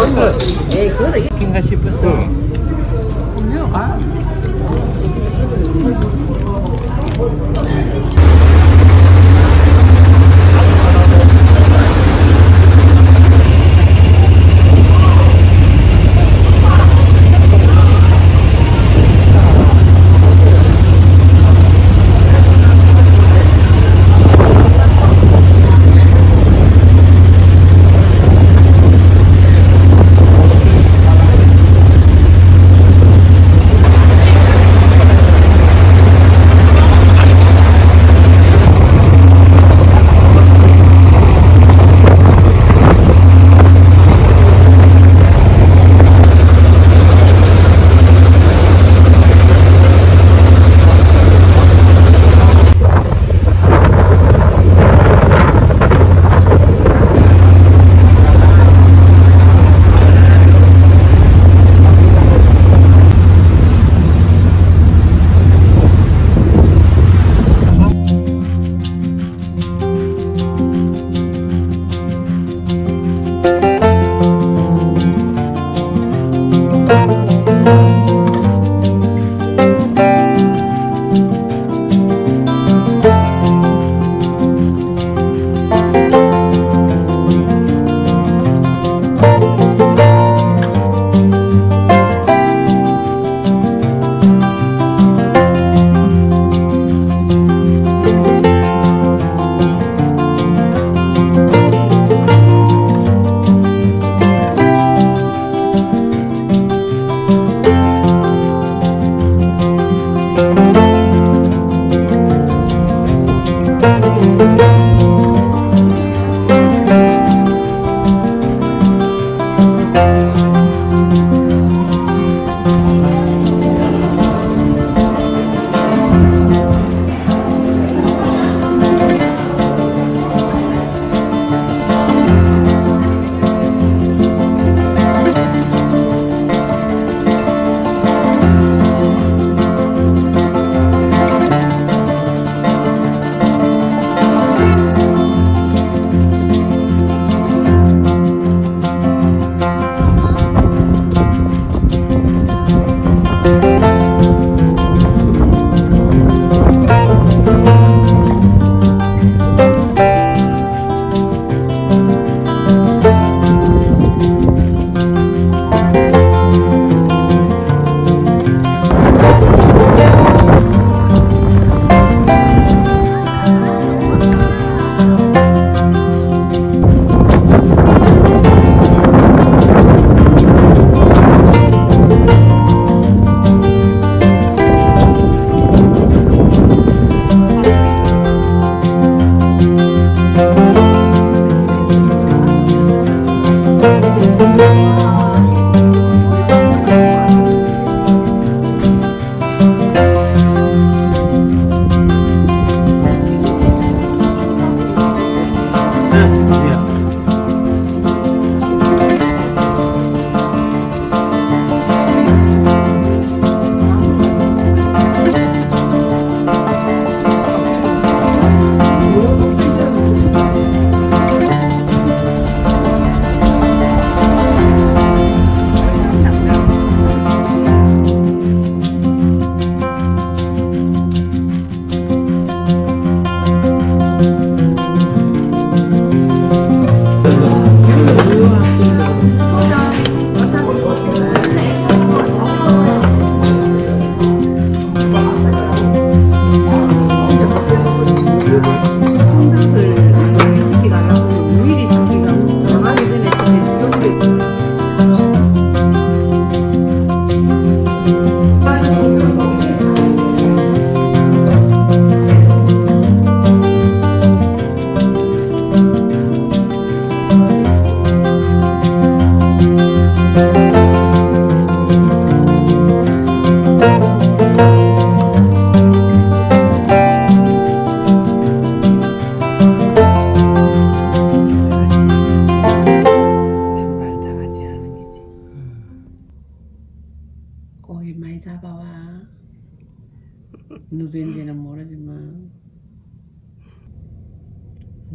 에이, 그거는 인가 싶었어.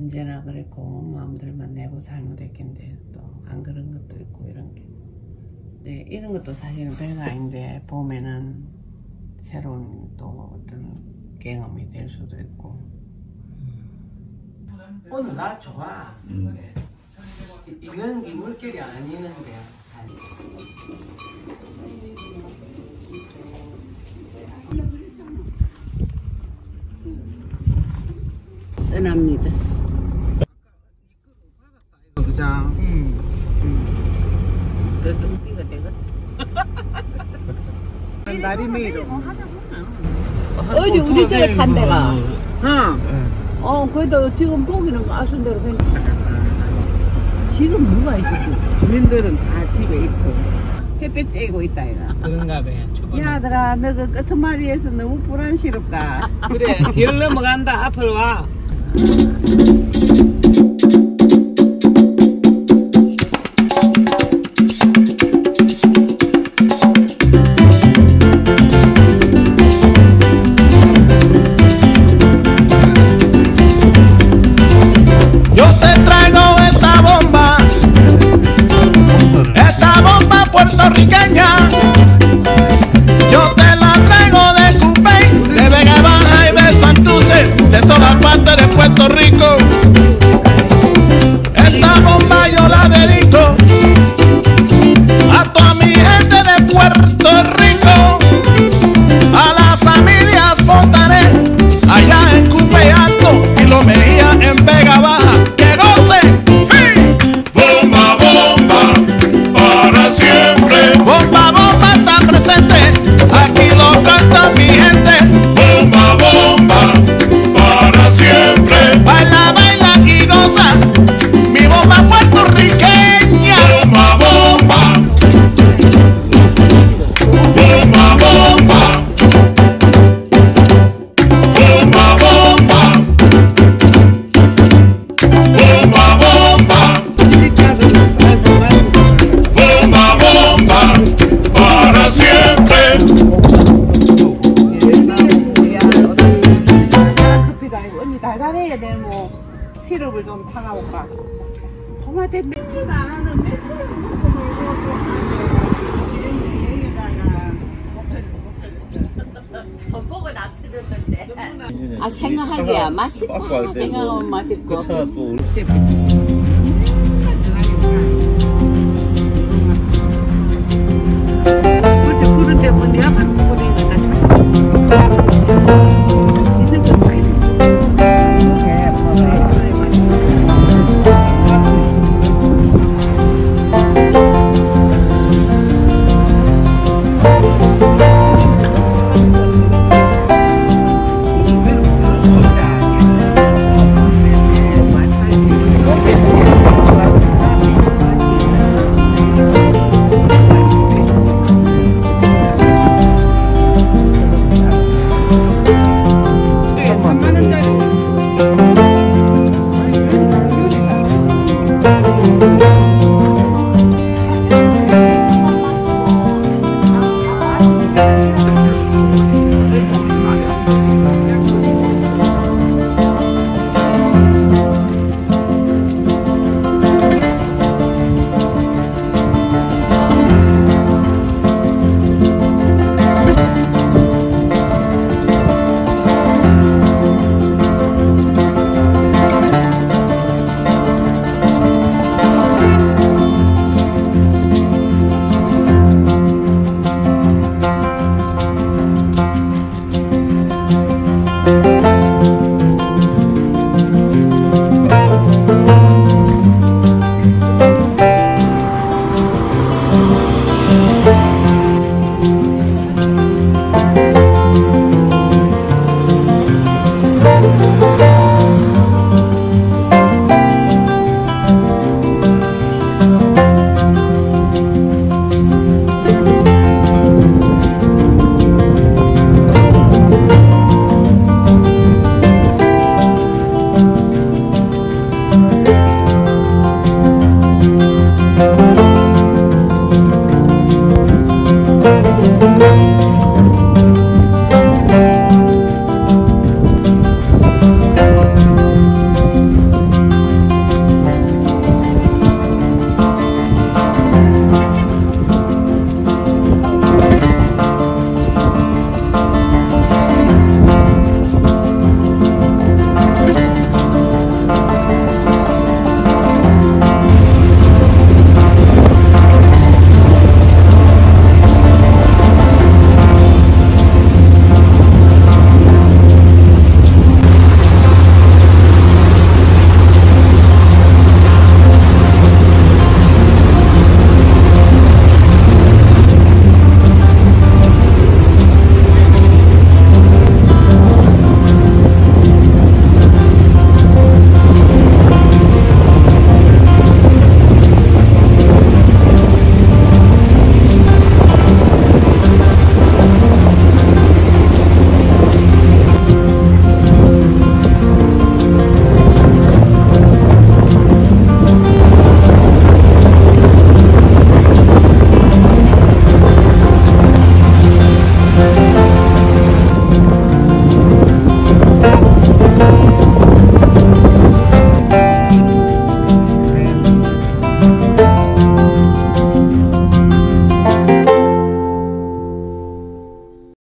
언제나 그랬고 마음들만 내고 살면 됐겠는데 또 안 그런 것도 있고 이런 게. 네, 이런 것도 사실은 별거 아닌데 보면은 새로운 또 어떤 경험이 될 수도 있고. 오늘 날 좋아. 이건 이 물결이 아니는데. 떠납니다. 그장. 그래도 웃기가 되거든. 날이 매일. 어디 우리 집에 간 데가. 그래도 지금 보기는 아쉬운 대로 지금 누가 있었지? 주민들은 다 집에 있고. 햇빛 쬐고 있다 이가. 그런가 봐요. 야들아 너그 끄트머리에서 너무 불안스럽다. 그래, 길 넘어간다. 앞으로 와. puertorriqueña, yo te la traigo de Cupey, de Vega Baja y de Santurce, de todas partes de Puerto Rico. Esta bomba yo la dedico a toda mi gente de Puerto Rico, a la familia Fontanet, allá en Cupey Alto y Lo Mejía en Vega Baja, que gocen. Bomba, bomba, para siempre. Bomba, bomba está presente, aquí lo canta mi gente. Bomba, bomba, para siempre. Baila, baila y goza, mi bomba puertorriqueña. Bomba, bomba, bomba, bomba, bomba, bomba, bomba, bomba. Bomba, bomba, para siempre. 커피도 아니고 언니 달달해야 돼. 뭐 시럽을 좀 타가볼까. 토마토 맥주가 안 하는 맥주를 먹고 놀고 보고 놔두던데. 아 생각하기야 맛있고 생각하면 맛있고.